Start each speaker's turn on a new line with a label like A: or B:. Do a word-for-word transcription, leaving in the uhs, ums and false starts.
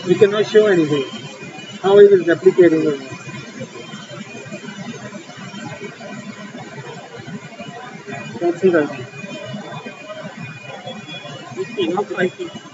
A: We cannot show anything. How it is replicating it. That's it, I think.
B: You see, not like it.